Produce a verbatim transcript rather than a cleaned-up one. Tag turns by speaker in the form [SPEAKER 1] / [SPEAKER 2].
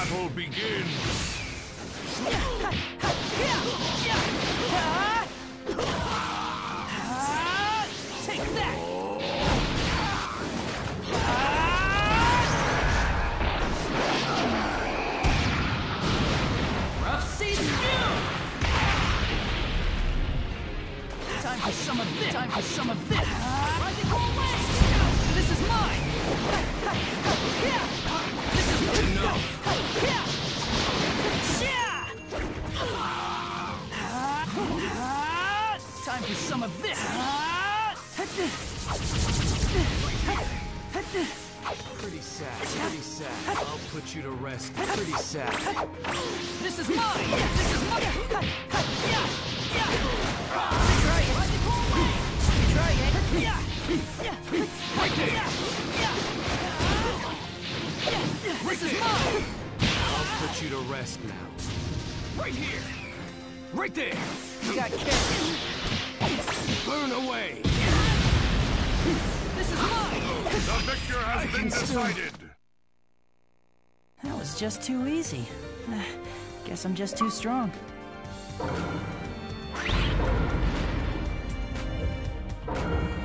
[SPEAKER 1] battle begins!
[SPEAKER 2] Take that! Rough sea spew! Time for some of this! Time for some of this! Rising whole way! This is mine! This is enough! Time for some of this! Pretty sad, pretty sad. I'll put you to rest. Pretty sad. This is mine! This is mine! Yeah! Yeah! Try it! Try it! Yeah! Yeah! Right there! Yeah! This is mine! I'll put you to rest now. Right here! Right there! Got carried! Burn away! This is mine!
[SPEAKER 1] The victor has
[SPEAKER 2] I
[SPEAKER 1] been decided!
[SPEAKER 2] That was just too easy. Uh, guess I'm just too strong.
[SPEAKER 1] You